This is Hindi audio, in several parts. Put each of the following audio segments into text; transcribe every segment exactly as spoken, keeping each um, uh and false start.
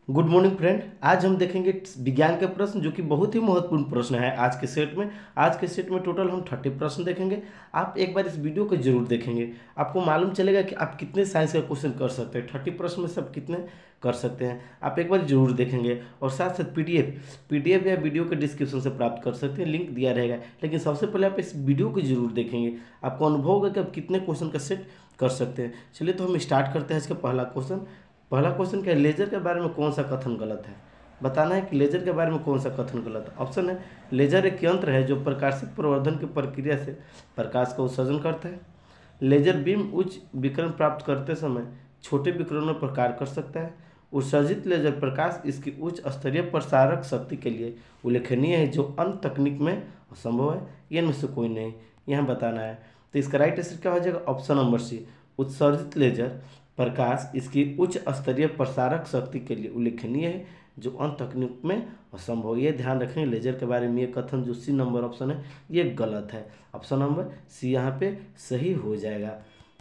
Good morning friend. आज हम देखेंगे विज्ञान के प्रश्न जो कि बहुत ही महत्वपूर्ण प्रश्न है आज के सेट में। आज के सेट में टोटल हम थर्टी प्रश्न देखेंगे। आप एक बार इस वीडियो को जरूर देखेंगे, आपको मालूम चलेगा कि आप कितने साइंस का क्वेश्चन कर सकते हैं। थर्टी प्रश्न में सब कितने कर सकते हैं आप एक बार जरूर देखेंगे। और साथ साथ पीडीएफ पीडीएफ या वीडियो के डिस्क्रिप्शन से प्राप्त कर सकते हैं, लिंक दिया रहेगा। लेकिन सबसे पहले आप इस वीडियो को जरूर देखेंगे, आपको अनुभव होगा कि आप कितने क्वेश्चन का सेट कर सकते हैं। चलिए तो हम स्टार्ट करते हैं। इसका पहला क्वेश्चन पहला क्वेश्चन क्या है, लेजर के बारे में कौन सा कथन गलत है। बताना है कि लेजर के बारे में कौन सा कथन गलत है। ऑप्शन है, लेजर एक यंत्र है जो प्रकाशिक प्रवर्धन की प्रक्रिया से प्रकाश का उत्सर्जन करता है। लेजर बीम उच्च विकिरण प्राप्त करते समय छोटे विकिरणों पर कार्य कर सकता है। उत्सर्जित लेजर प्रकाश इसकी उच्च स्तरीय प्रसारक शक्ति के लिए उल्लेखनीय है जो अन्य तकनीक में असंभव है। ये इनमें से कोई नहीं, यहाँ बताना है। तो इसका राइट आंसर क्या हो जाएगा, ऑप्शन नंबर सी। उत्सर्जित लेजर प्रकाश इसकी उच्च स्तरीय प्रसारक शक्ति के लिए उल्लेखनीय है जो अन्य तकनीक में असंभव। ये ध्यान रखें, लेजर के बारे में ये कथन जो सी नंबर ऑप्शन है ये गलत है। ऑप्शन नंबर सी यहाँ पे सही हो जाएगा।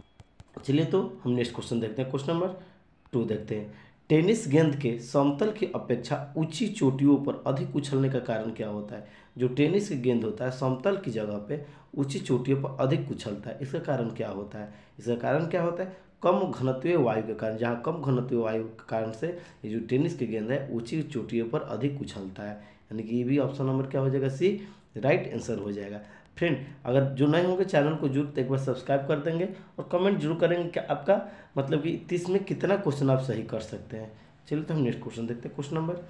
चलिए तो हम नेक्स्ट क्वेश्चन देखते हैं। क्वेश्चन नंबर टू देखते हैं। टेनिस गेंद के समतल की अपेक्षा ऊंची चोटियों पर अधिक उछलने का कारण क्या होता है। जो टेनिस की गेंद होता है समतल की जगह पे ऊंची चोटियों पर अधिक उछलता है, इसका कारण क्या होता है। इसका कारण क्या होता है, कम घनत्वीय वायु के कारण। जहाँ कम घनत्वीय वायु के कारण से ये जो टेनिस की गेंद है ऊंची चोटियों पर अधिक उछलता है। यानी कि ये भी ऑप्शन नंबर क्या हो जाएगा, सी राइट आंसर हो जाएगा। फ्रेंड अगर जो नए होंगे चैनल को जरूर एक बार सब्सक्राइब कर देंगे और कमेंट जरूर करेंगे कि आपका मतलब कि तीस में कितना क्वेश्चन आप सही कर सकते हैं। चलिए तो हम नेक्स्ट क्वेश्चन देखते हैं। क्वेश्चन नंबर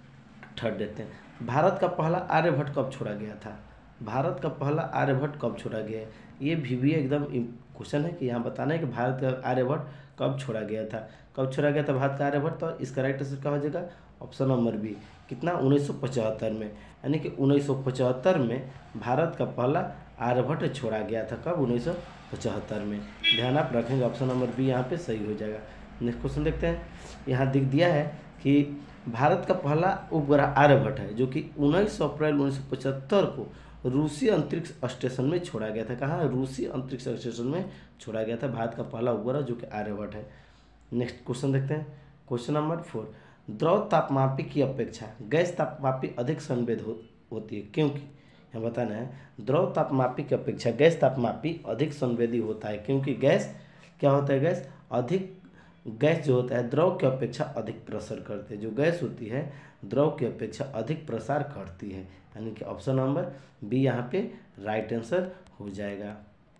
थर्ड देखते हैं। भारत का पहला आर्यभट्ट कब छोड़ा गया था। भारत का पहला आर्यभट्ट कब छोड़ा गया है। ये भी भी एकदम क्वेश्चन है कि यहाँ बताना है कि भारत का आर्यभट्ट कब छोड़ा गया था। कब छोड़ा गया था भारत का आर्यभट्ट, तो इसका राइट आंसर क्या हो जाएगा, ऑप्शन नंबर बी। कितना, उन्नीस सौ पचहत्तर में। यानी कि उन्नीस सौ पचहत्तर में भारत का पहला आर्यभट्ट छोड़ा गया था। कब, उन्नीस सौ पचहत्तर में। ध्यान आप रखेंगे, ऑप्शन नंबर बी यहाँ पे सही हो जाएगा। नेक्स्ट क्वेश्चन देखते हैं। यहाँ दिख दिया है कि भारत का पहला उपग्रह आर्यभट्ट है जो कि उन्नीस अप्रैल उन्नीस सौ पचहत्तर को रूसी अंतरिक्ष स्टेशन में छोड़ा गया था। कहाँ, रूसी अंतरिक्ष स्टेशन में छोड़ा गया था भारत का पहला उपग्रह जो कि आर्यभट्ट है। नेक्स्ट क्वेश्चन देखते हैं। Question number four. द्रव तापमापी की अपेक्षा गैस तापमापी अधिक संवेद हो, होती है क्योंकि। यहाँ बताना है, द्रव तापमापी की अपेक्षा गैस तापमापी अधिक संवेदी होता है क्योंकि गैस क्या होता है, गैस अधिक गैस जो होता है द्रव की अपेक्षा अधिक प्रसार करती है। जो गैस होती है द्रव की अपेक्षा अधिक प्रसार करती है। यानी कि ऑप्शन नंबर बी यहाँ पे राइट आंसर हो जाएगा।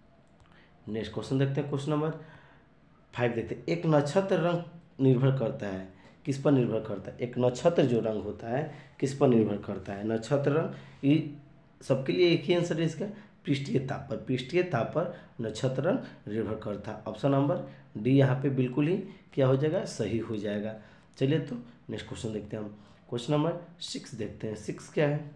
नेक्स्ट क्वेश्चन देखते हैं। क्वेश्चन नंबर फाइव देखते हैं। एक नक्षत्र रंग निर्भर करता है, किस पर निर्भर करता है। एक नक्षत्र जो रंग होता है किस पर निर्भर करता है। नक्षत्र रंग ये सबके लिए एक ही आंसर है इसका, पृष्ठीय ताप पर। पृष्ठीय ताप पर नक्षत्र रंग निर्भर करता है। ऑप्शन नंबर डी यहाँ पे बिल्कुल ही क्या हो जाएगा, सही हो जाएगा। चलिए तो नेक्स्ट क्वेश्चन देखते हैं हम। क्वेश्चन नंबर सिक्स देखते हैं। सिक्स क्या है,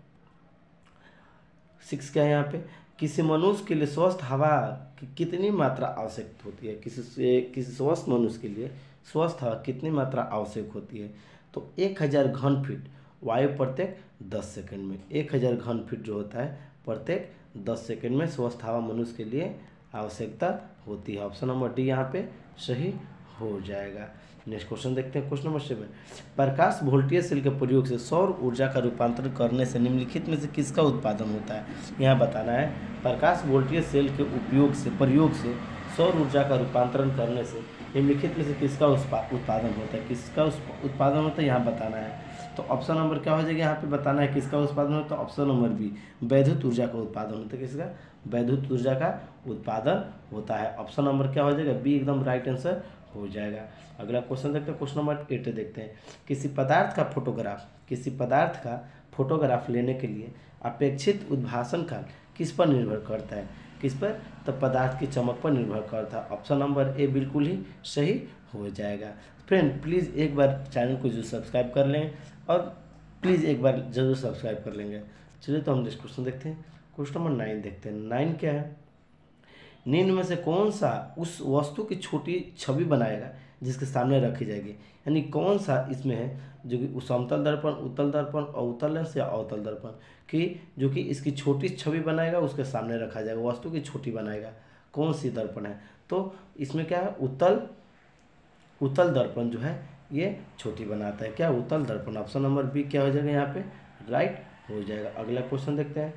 सिक्स क्या है यहाँ पे, किसी मनुष्य के लिए स्वस्थ हवा की कितनी मात्रा आवश्यक होती है। किसी से किसी स्वस्थ मनुष्य के लिए स्वस्थ हवा कितनी मात्रा आवश्यक होती है। तो एक हज़ार घन फीट वायु प्रत्येक दस सेकंड में। एक हज़ार घन फीट जो होता है प्रत्येक दस सेकंड में स्वस्थ हवा मनुष्य के लिए आवश्यकता होती है। ऑप्शन नंबर डी यहाँ पे सही हो जाएगा। नेक्स्ट क्वेश्चन देखते हैं। Question number seven. प्रकाश वोल्टेज सेल के प्रयोग से सौर ऊर्जा का रूपांतरण करने से निम्नलिखित में से किसका उत्पादन होता है। यहाँ बताना है, प्रकाश वोल्टेज सेल के उपयोग से प्रयोग से सौर ऊर्जा का रूपांतरण करने से निम्नलिखित में से किसका उत्पादन होता है। किसका उत्पादन होता है यहाँ बताना है। तो ऑप्शन नंबर क्या हो जाएगा, यहाँ पे बताना है किसका उत्पादन होता है। ऑप्शन नंबर बी, वैद्युत ऊर्जा का उत्पादन होता है। किसका, वैद्युत ऊर्जा का उत्पादन होता है। ऑप्शन नंबर क्या हो जाएगा, बी एकदम राइट आंसर हो जाएगा। अगला क्वेश्चन देखते हैं। क्वेश्चन नंबर एट देखते हैं। किसी पदार्थ का फोटोग्राफ किसी पदार्थ का फोटोग्राफ लेने के लिए अपेक्षित उद्भासन काल किस पर निर्भर करता है। किस पर, तो पदार्थ की चमक पर निर्भर करता है। ऑप्शन नंबर ए बिल्कुल ही सही हो जाएगा। फ्रेंड प्लीज़ एक बार चैनल को जरूर सब्सक्राइब कर लें और प्लीज़ एक बार जरूर सब्सक्राइब कर लेंगे। चलिए तो हम नेक्स्ट क्वेश्चन देखते हैं। क्वेश्चन नंबर नाइन देखते हैं। नाइन क्या है, निम्न में से कौन सा उस वस्तु की छोटी छवि बनाएगा जिसके सामने रखी जाएगी। यानी कौन सा इसमें है जो कि समतल दर्पण, उत्तल दर्पण, अवतल लेंस या अवतल दर्पण की जो कि इसकी छोटी छवि बनाएगा उसके सामने रखा जाएगा, वस्तु की छोटी बनाएगा। कौन सी दर्पण है, तो इसमें क्या है, उत्तल उत्तल दर्पण जो है ये छोटी बनाता है। क्या? उत्तल दर्पण। ऑप्शन नंबर बी क्या हो जाएगा यहाँ पे? राइट हो जाएगा। अगला क्वेश्चन देखते हैं।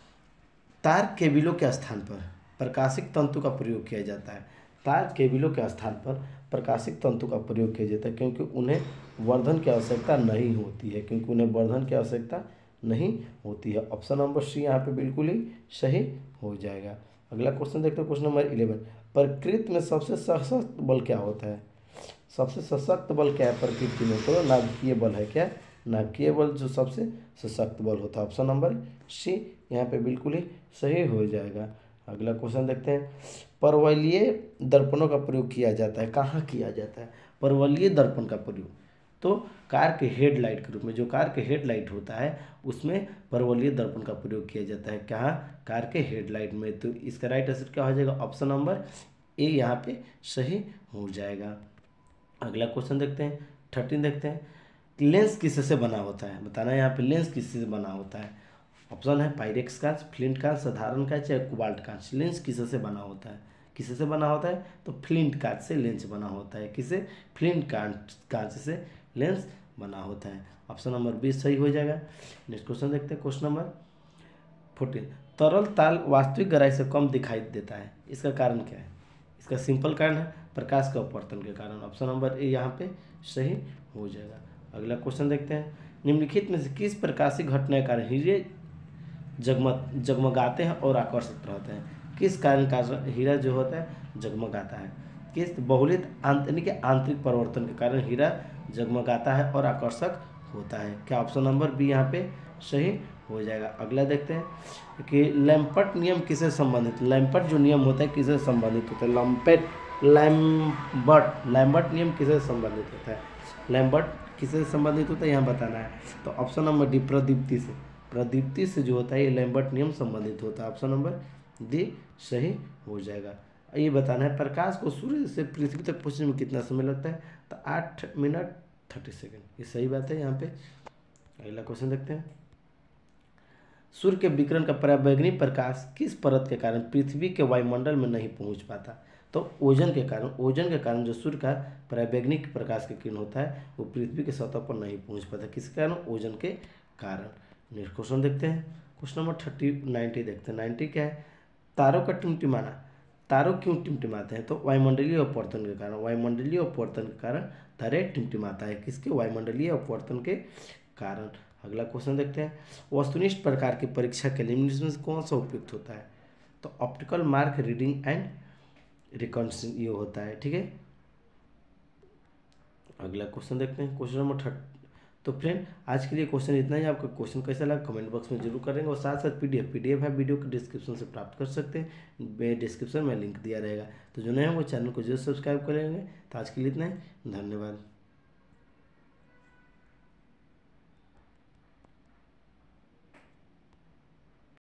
तार केबिलों के स्थान पर प्रकाशिक तंतु का प्रयोग किया जाता है। तार केबिलों के स्थान पर प्रकाशिक तंतु का प्रयोग किया जाता है क्योंकि उन्हें वर्धन की आवश्यकता नहीं होती है क्योंकि उन्हें वर्धन की आवश्यकता नहीं होती है। ऑप्शन नंबर सी यहाँ पे बिल्कुल ही सही हो जाएगा। अगला क्वेश्चन देखते हैं, क्वेश्चन नंबर इलेवन। प्रकृति में सबसे सशक्त बल क्या होता है? सबसे सशक्त बल क्या है प्रकृति में? तो नाभिकीय बल है। क्या? नाभिकीय बल जो सबसे सशक्त बल होता है। ऑप्शन नंबर सी यहाँ पे बिल्कुल ही सही हो जाएगा। अगला क्वेश्चन देखते हैं। परवलयीय दर्पणों का प्रयोग किया जाता है। कहाँ किया जाता है परवलयीय दर्पण का प्रयोग? तो कार के हेडलाइट के रूप में, जो कार के हेडलाइट होता है उसमें परवलयीय दर्पण का प्रयोग किया जाता है। कहाँ? कार के हेडलाइट में। तो इसका राइट आंसर क्या हो जाएगा? ऑप्शन नंबर ए यहाँ पे सही हो जाएगा। अगला क्वेश्चन देखते हैं, थर्टीन देखते हैं। लेंस किससे बना होता है? बताना है यहाँ पे लेंस किससे बना होता है। ऑप्शन है पायरेक्स कांच, फ्लिंट कांच, साधारण कांच या कोबाल्ट कांच। लेंस किससे बना होता है? किससे बना होता है? तो फ्लिंट कांच से लेंस बना होता है। किसे? फ्लिंट कांच कांच से लेंस बना होता है। ऑप्शन नंबर बी सही हो जाएगा। नेक्स्ट क्वेश्चन देखते हैं, क्वेश्चन नंबर फोर्टीन। तरल ताल वास्तविक गहराई से कम दिखाई देता है, इसका कारण क्या है? इसका सिंपल कारण है प्रकाश के अपवर्तन के कारण। ऑप्शन नंबर ए यहाँ पे सही हो जाएगा। अगला क्वेश्चन देखते हैं। निम्नलिखित में से किस प्रकाशिक घटना के कारण हीरे जगमग जगमगाते हैं और आकर्षित रहते हैं? किस कारण का हीरा जो होता है जगमगाता है? किस बहुलित आंतरिक आंतरिक परिवर्तन के कारण हीरा जगमगाता है और आकर्षक होता है? क्या? ऑप्शन नंबर बी यहाँ पे सही हो जाएगा। अगला देखते हैं कि लैम्पर्ट नियम किससे संबंधित? लैम्पर्ट जो नियम होता है किससे संबंधित होता है? लैम्पेट लैम्बर्ट लैम्बर्ट नियम किससे संबंधित होता है? लैम्बर्ट किससे संबंधित होता है यहाँ बताना है। तो ऑप्शन नंबर डी प्रदीप्ति से। प्रदीप्ति से जो होता है ये लैम्बर्ट नियम संबंधित होता है। ऑप्शन नंबर डी सही हो जाएगा। ये बताना है प्रकाश को सूर्य से पृथ्वी तक पहुँचने में कितना समय लगता है? तो आठ मिनट थर्टी सेकेंड। ये सही बात है यहाँ पे। अगला क्वेश्चन देखते हैं। सूर्य के विकिरण का पराबैंगनी प्रकाश किस परत के कारण पृथ्वी के वायुमंडल में नहीं पहुंच पाता? तो ओजन के कारण। ओजन के कारण जो सूर्य का पराबैंगनिक प्रकाश का किरण होता है वो पृथ्वी के सतह पर नहीं पहुंच पाता। किसके कारण? ओजन के कारण। नेक्स्ट क्वेश्चन देखते हैं, क्वेश्चन नंबर थर्टी नाइन्टी देखते हैं। नाइन्टी क्या है? तारों का टिमटिमाना। तारों क्यों टिमटिमाते हैं? तो वायुमंडलीय अपवर्तन के कारण। वायुमंडलीय अपवर्तन के कारण तारे टिमटिमाता है। किसके? वायुमंडलीय अपवर्तन के कारण। अगला क्वेश्चन देखते हैं। वस्तुनिष्ठ प्रकार की परीक्षा के लिए निम्न से कौन सा उपयुक्त होता है? तो optical mark reading and reconciliation ये होता है। ठीक है। अगला क्वेश्चन देखते हैं, क्वेश्चन नंबर थर्ट। तो फ्रेंड आज के लिए क्वेश्चन इतना ही। आपका क्वेश्चन कैसा लगा कमेंट बॉक्स में जरूर करेंगे और साथ साथ पीडीएफ पीडीएफ है वीडियो के डिस्क्रिप्शन से प्राप्त कर सकते हैं। डिस्क्रिप्शन में लिंक दिया रहेगा। तो जो नए हैं वो चैनल को जरूर सब्सक्राइब कर लेंगे। तो आज के लिए इतना ही, धन्यवाद।